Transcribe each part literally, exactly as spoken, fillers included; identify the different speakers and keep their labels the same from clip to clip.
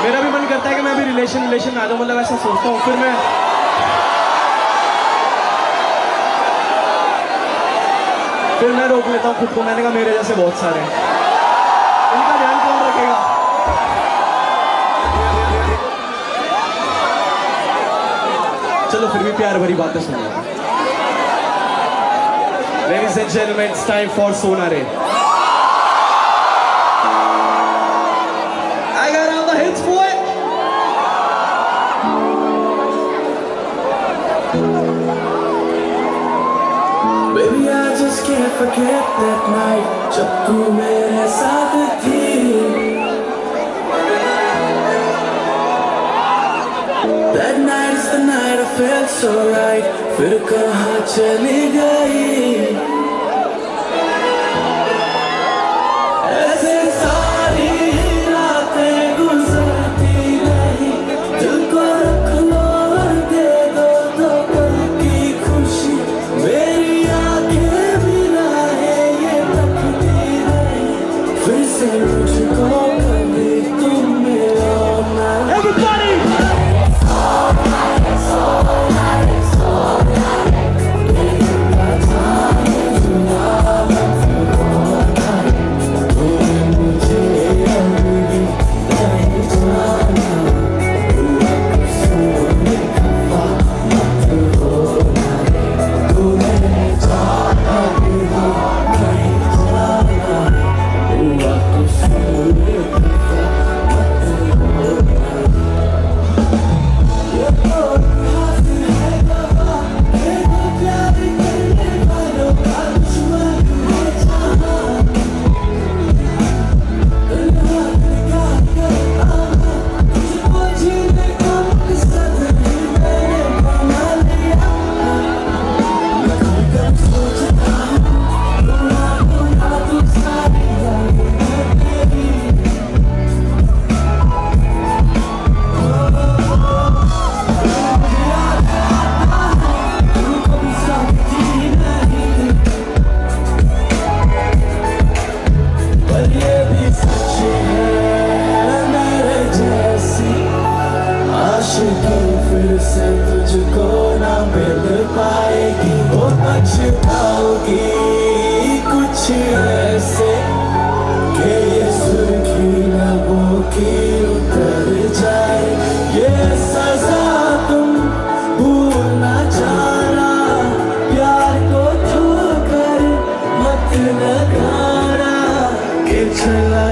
Speaker 1: मेरा भी मन करता है कि मैं भी रिलेशन रिलेशन में आ जाऊँ, मतलब ऐसा सोचता हूँ, फिर मैं फिर मैं रोक लेता हूँ खुद को। मैंने कहा मेरे जैसे बहुत सारे हैं, इनका ध्यान कौन रखेगा। चलो फिर भी प्यार भरी बातें सुनो। Ladies and gentlemen, it's time for Sonare. I got all the hits, boy.
Speaker 2: Baby, I just can't forget that night जब तू मेरे साथ थी। That night is the night I felt so right, फिर कहाँ चली गई। ऐसे सारी रातें गुजरती रही, दिल को रख लो और दे दो दो पल की खुशी। मेरी आंखें भी राहें ये तकती रही, फिर से मुझको कभी तुम मिलो ना।
Speaker 1: Everybody!
Speaker 2: फिर से तुझको ना मिल पाएगी, वो पछताओगी कुछ ऐसे कि ये सुर्खी लबों की उतर जाए। ये सजा तुम भूलना जाना, प्यार को छोड़कर मत लगाना कि चला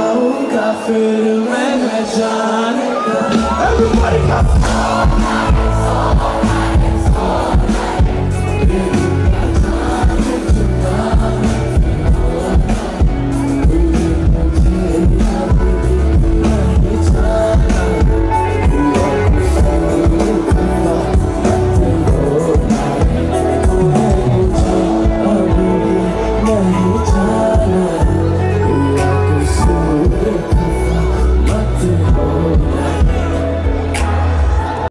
Speaker 2: जाऊंगा फिर मैं न जानता। Everybody come on!